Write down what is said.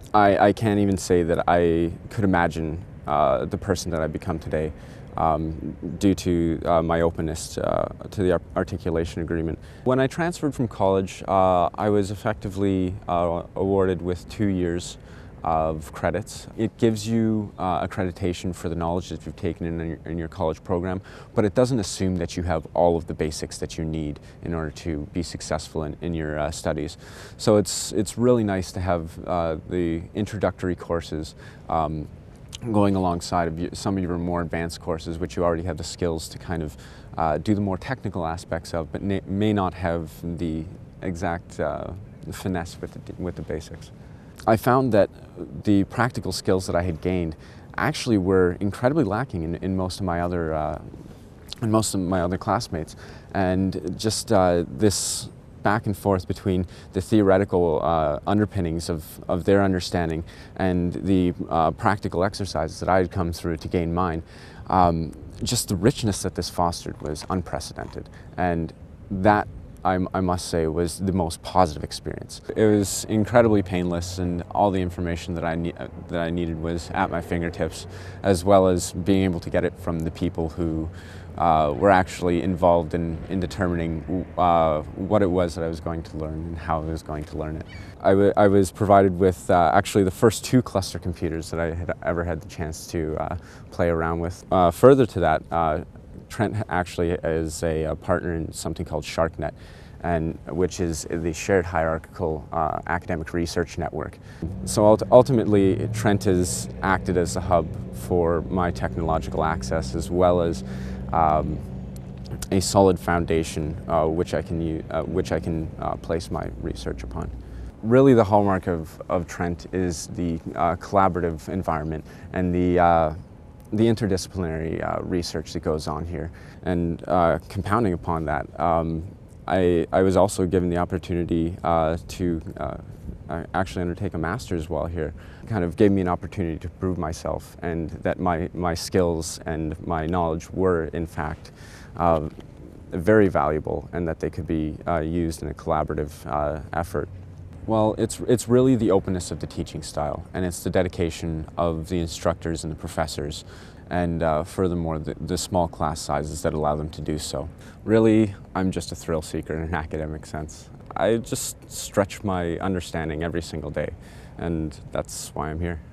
I can't even say that I could imagine the person that I've become today due to my openness to the articulation agreement. When I transferred from college, I was effectively awarded with 2 years of credits. It gives you accreditation for the knowledge that you've taken in your college program, but it doesn't assume that you have all of the basics that you need in order to be successful in your studies. So it's really nice to have the introductory courses going alongside of some of your more advanced courses, which you already have the skills to kind of do the more technical aspects of, but may not have the exact finesse with the basics. I found that the practical skills that I had gained actually were incredibly lacking in most of my other classmates, and just this back and forth between the theoretical underpinnings of their understanding and the practical exercises that I had come through to gain mine. Just the richness that this fostered was unprecedented, and that I must say was the most positive experience. It was incredibly painless, and all the information that I needed was at my fingertips, as well as being able to get it from the people who were actually involved in determining what it was that I was going to learn and how I was going to learn it. I was provided with actually the first 2 cluster computers that I had ever had the chance to play around with. Further to that, Trent actually is a partner in something called SharkNet, which is the shared hierarchical academic research network. So ultimately, Trent has acted as a hub for my technological access, as well as a solid foundation which I can place my research upon. Really, the hallmark of Trent is the collaborative environment and the interdisciplinary research that goes on here. And compounding upon that, I was also given the opportunity to actually undertake a master's while here. It kind of gave me an opportunity to prove myself, and that my skills and my knowledge were in fact very valuable, and that they could be used in a collaborative effort. Well, it's really the openness of the teaching style, and it's the dedication of the instructors and the professors, and furthermore, the small class sizes that allow them to do so. Really, I'm just a thrill seeker in an academic sense. I just stretch my understanding every single day, and that's why I'm here.